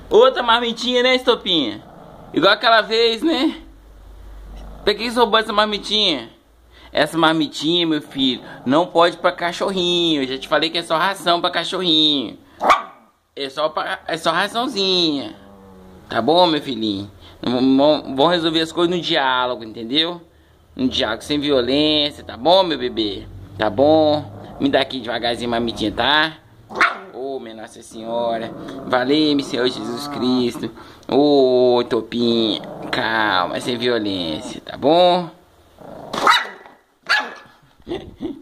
Outra marmitinha, né, Estopinha? Igual aquela vez, né? Pra que você roubou essa marmitinha? Essa marmitinha, meu filho, não pode pra cachorrinho. Eu já te falei que é só ração pra cachorrinho. É só raçãozinha. Tá bom, meu filhinho? Vamos resolver as coisas no diálogo, entendeu? No diálogo sem violência, tá bom, meu bebê? Tá bom? Me dá aqui devagarzinho a marmitinha, tá? Ô, minha Nossa Senhora. Valeu-me, Senhor Jesus Cristo. Ô, Topinha. Calma, sem violência, tá bom?